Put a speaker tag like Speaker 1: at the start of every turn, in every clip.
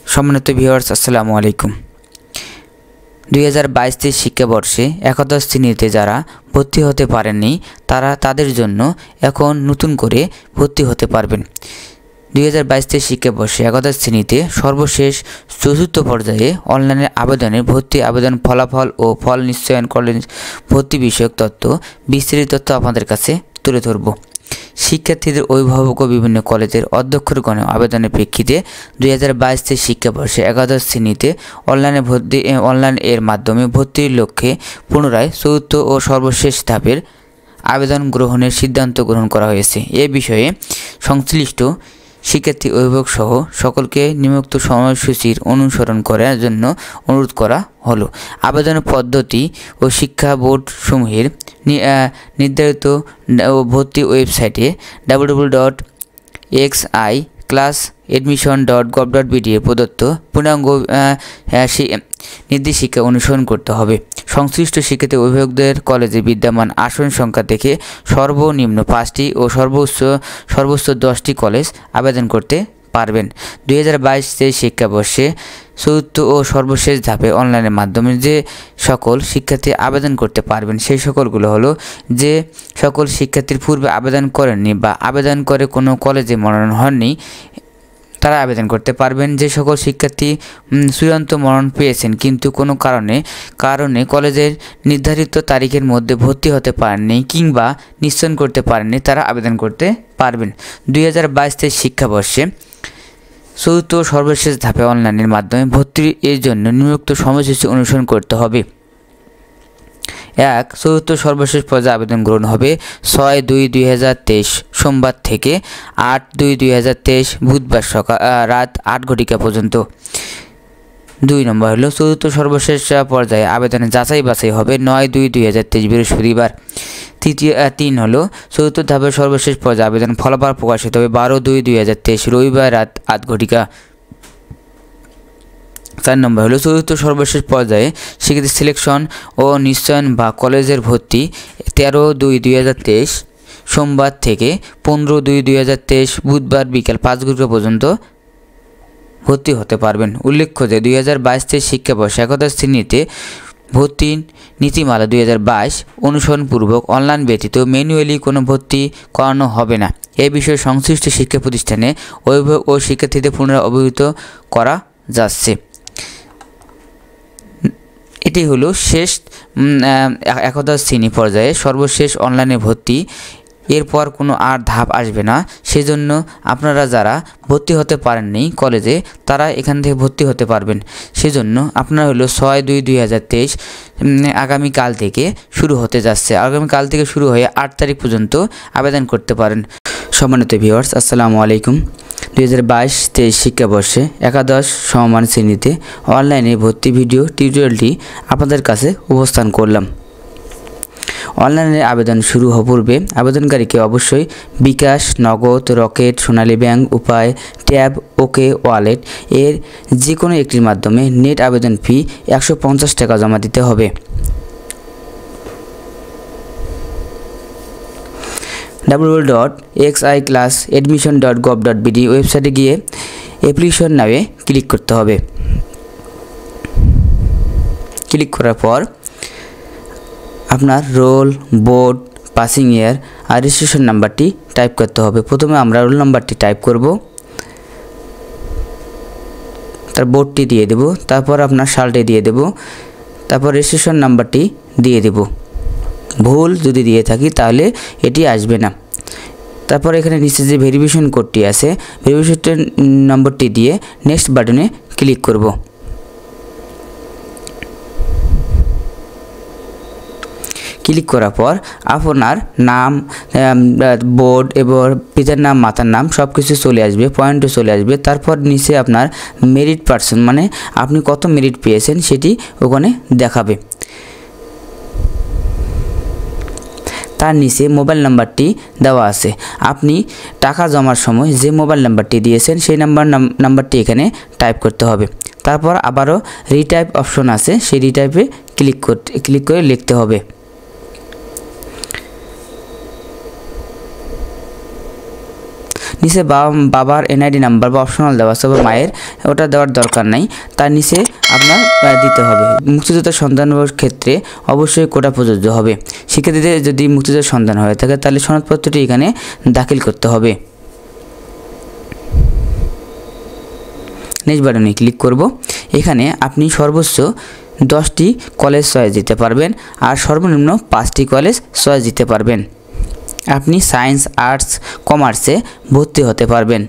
Speaker 1: সম্মানিত ভিউয়ার্স আসসালামু আলাইকুম। 2022-23 শিক্ষাবর্ষে একাদশ শ্রেণীতে যারা ভর্তি হতে পারেননি তাদের জন্য এখন নতুন করে ভর্তি হতে পারবেন। 2022-23 শিক্ষাবর্ষে একাদশ শ্রেণীতে সর্বশেষ চতুর্থ পর্যায়ে অনলাইনে আবেদনের ভর্তি আবেদন ফলাফল ও ফল নিশ্চয়ন কলেজ ভর্তি বিষয়ক তথ্য বিস্তারিত তথ্য আপনাদের কাছে তুলে ধরব। শিক্ষার্থীদের অভিভাবক ও বিভিন্ন কলেজের অধ্যক্ষগণ আবেদনের প্রেক্ষিতে 2022-23 শিক্ষাবর্ষে একাদশ শ্রেণীতে অনলাইন এর মাধ্যমে ভর্তির লক্ষ্যে পুনরায় চতুর্থ ও সর্বশেষ ধাপের আবেদন গ্রহণের সিদ্ধান্ত গ্রহণ করা হয়েছে। এ বিষয়ে সংশ্লিষ্ট শিক্ষার্থী অভিভাবক সহ সকলকে নিম্নোক্ত সময়সূচির অনুসরণ করার জন্য অনুরোধ করা হলো। আবেদনের পদ্ধতি ও শিক্ষা বোর্ড সমূহের নির্ধারিত ভর্তি ওয়েবসাইটে www.xiclassadmission.gov.bd এ প্রদত্ত পূর্ণাঙ্গ নির্দেশিকা অনুসরণ করতে হবে। সংশ্লিষ্ট শিক্ষার্থী অভিভাবকদের কলেজে বিদ্যমান আসন সংখ্যা থেকে সর্বনিম্ন 5টি ও সর্বোচ্চ 10টি কলেজ আবেদন করতে পারবেন। 2022-23 শিক্ষাবর্ষে চতুর্থ ও সর্বশেষ ধাপে অনলাইনের মাধ্যমে যে সকল শিক্ষার্থী আবেদন করতে পারবেন সেই সকলগুলো হলো, যে সকল শিক্ষার্থীর পূর্বে আবেদন করেননি বা আবেদন করে কোনো কলেজে মনোনয়ন হননি তারা আবেদন করতে পারবেন। যে সকল শিক্ষার্থী চূড়ান্ত মনোনয়ন পেয়েছেন কিন্তু কোনো কারণে কলেজের নির্ধারিত তারিখের মধ্যে ভর্তি হতে পারেননি কিংবা নিশ্চয়ন করতে পারেননি তারা আবেদন করতে পারবেন। 2022-23 শিক্ষাবর্ষে চতুর্থ সর্বশেষ ধাপে অনলাইনের মাধ্যমে ভর্তির এর জন্য নিম্নোক্ত সময়সূচি অনুসরণ করতে হবে। 1. চতুর্থ সর্বশেষ পর্যায়ে আবেদন গ্রহণ হবে 6-2-2023 সোমবার থেকে 8-2-2023 বুধবার রাত 8 ঘটিকা পর্যন্ত। 2 নম্বর হলো চতুর্থ সর্বশেষ পর্যায়ে আবেদনের যাচাই বাছাই হবে 9-2-2023 বৃহস্পতিবার। 3 হলো চতুর্থ ধাপের সর্বশেষ পর্যায়ে আবেদন ফলাফল প্রকাশিত হবে 12-2-2023 রবিবার রাত 8 ঘটিকা। 4 নম্বর হলো চতুর্থ সর্বশেষ পর্যায়ে শিক্ষার্থী সিলেকশন ও নিশ্চয়ন বা কলেজের ভর্তি 13-2-2023 সোমবার থেকে 15-2-2023 বুধবার বিকেল 5 ঘটিকা পর্যন্ত ভর্তি হতে পারবেন। উল্লেখ্য যে 2022-23 শিক্ষাবর্ষে একাদশ শ্রেণীতে ভর্তি নীতিমালা 2022 অনুসরণপূর্বক অনলাইন ব্যতীত ম্যানুয়ালি কোনো ভর্তি করানো হবে না। এ বিষয়ে সংশ্লিষ্ট শিক্ষা প্রতিষ্ঠানে অভিভাবক ও শিক্ষার্থীদের পুনরায় অবহিত করা যাচ্ছে। এটি হলো শেষ একাদশ শ্রেণী পর্যায়ে সর্বশেষ অনলাইনে ভর্তি। এরপর কোনো আর ধাপ আসবে না। সেজন্য আপনারা যারা ভর্তি হতে পারেননি কলেজে তারা এখান থেকে ভর্তি হতে পারবেন। সেজন্য আপনারা হলো 6-2-2023 আগামীকাল থেকে শুরু হতে যাচ্ছে। আগামীকাল থেকে শুরু হয়ে 8 তারিখ পর্যন্ত আবেদন করতে পারেন। সম্মানিত ভিউয়ার্স আসসালামু আলাইকুম। 2022-23 শিক্ষাবর্ষে একাদশ সমমান শ্রেণীতে অনলাইনে ভর্তি ভিডিও টিউটোরিয়ালটি আপনাদের কাছে উপস্থান করলাম। অনলাইনে আবেদন শুরু হওয়ার পূর্বে আবেদনকারীকে অবশ্যই bKash, Nagad, Rocket, Sonali Bank, Upay, Tap, OK Wallet এর যে কোনো একটির মাধ্যমে নেট আবেদন ফি 150 টাকা জমা দিতে হবে। www.xiclassadmission.gov.bd ওয়েবসাইটে গিয়ে অ্যাপ্লিকেশন নামে ক্লিক করতে হবে। ক্লিক করার পর আপনার রোল, বোর্ড, পাসিং ইয়ার আর রেজিস্ট্রেশন নাম্বারটি টাইপ করতে হবে। প্রথমে আমরা রোল নাম্বারটি টাইপ করব, তার বোর্ডটি দিয়ে দেব, তারপর আপনার সালটি দিয়ে দেব, তারপর রেজিস্ট্রেশন নাম্বারটি দিয়ে দেব। ভুল যদি দিয়ে থাকি তাহলে এটি আসবে না। তারপর এখানে নিচে যে ভেরিফিকেশন কোডটি আছে ভেরিফিকেশন নম্বরটি দিয়ে নেক্সট বাটনে ক্লিক করব। ক্লিক করার পর আপনার নাম, বোর্ড এবং পিতার নাম, মাতার নাম সব কিছু চলে আসবে, পয়েন্টও চলে আসবে। তারপর নিচে আপনার মেরিট পার্সন মানে আপনি কত মেরিট পেয়েছেন সেটি ওখানে দেখাবে। তার নিচে মোবাইল নাম্বারটি দেওয়া আছে। আপনি টাকা জমার সময় যে মোবাইল নাম্বারটি দিয়েছেন সেই নাম্বারটি এখানে টাইপ করতে হবে। তারপর আবারও রিটাইপ অপশন আছে, সেই রিটাইপে ক্লিক করে লিখতে হবে। নিচে বাবার এনআইডি নাম্বার বা অপশনাল দেওয়া আছে বা মায়ের, ওটা দেওয়ার দরকার নাই। তার নিচে আপনার দিতে হবে। মুক্তিযোদ্ধার সন্তানের ক্ষেত্রে অবশ্যই কোটা প্রযোজ্য হবে। শিক্ষার্থীদের যদি মুক্তিযোদ্ধার সন্তান হয়ে থাকে তাহলে সনদপত্রটি এখানে দাখিল করতে হবে। নেক্সট বাটনে ক্লিক করব। এখানে আপনি সর্বোচ্চ 10টি কলেজ চয়েস দিতে পারবেন আর সর্বনিম্ন 5টি কলেজ চয়েস দিতে পারবেন। আপনি সায়েন্স, আর্টস, কমার্সে ভর্তি হতে পারবেন।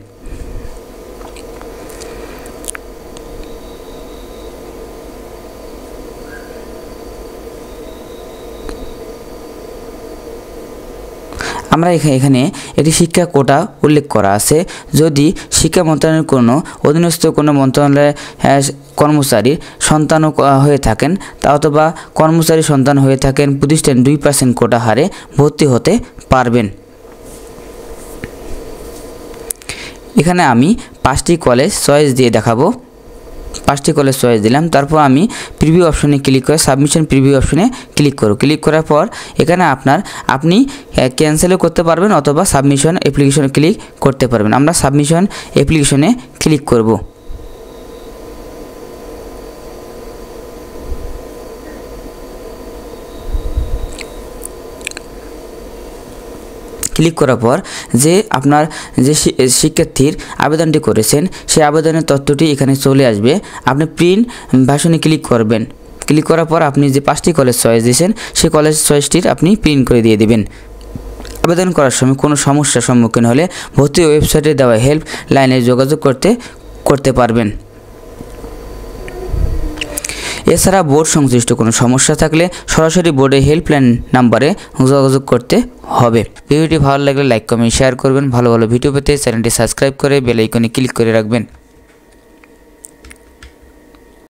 Speaker 1: আমরা এখানে একটি শিক্ষা কোটা উল্লেখ করা আছে। যদি শিক্ষা মন্ত্রণালয়ের কোনো অধীনস্থ কোনো মন্ত্রণালয়ের কর্মচারীর সন্তান হয়ে থাকেন তা অথবা কর্মচারী সন্তান হয়ে থাকেন, প্রতিষ্ঠান 2% কোটা হারে ভর্তি হতে পারবেন। এখানে আমি 5টি কলেজ চয়েস দিয়ে দেখাবো। 5টি কলেজ চয়েস দিলাম। তারপর আমি প্রিভিউ অপশনে ক্লিক করে সাবমিশন প্রিভিউ অপশনে ক্লিক করব। ক্লিক করার পর এখানে আপনি ক্যান্সেলও করতে পারবেন অথবা সাবমিশন অ্যাপ্লিকেশনে ক্লিক করতে পারবেন। আমরা সাবমিশন অ্যাপ্লিকেশনে ক্লিক করব। ক্লিক করার পর যে আপনার যে শিক্ষার্থীর আবেদনটি করেছেন সেই আবেদনের তথ্যটি এখানে চলে আসবে। আপনি প্রিন্ট ভার্সনে ক্লিক করবেন। ক্লিক করার পর আপনি যে 5টি কলেজ চয়েস দিয়েছেন সেই কলেজ চয়েসটির আপনি প্রিন্ট করে দিয়ে দেবেন। আবেদন করার সময় কোনো সমস্যার সম্মুখীন হলে ভর্তি ওয়েবসাইটে দেওয়া হেল্প লাইনে যোগাযোগ করতে পারবেন। এছাড়া বোর্ড সংশ্লিষ্ট কোনো সমস্যা থাকলে সরাসরি বোর্ডের হেল্পলাইন নাম্বারে যোগাযোগ করতে হবে। ভিডিওটি ভালো লাগলে লাইক, কমেন্ট, শেয়ার করবেন। ভালো ভিডিও পেতে চ্যানেলটি সাবস্ক্রাইব করে বেল আইকনে ক্লিক করে রাখবেন।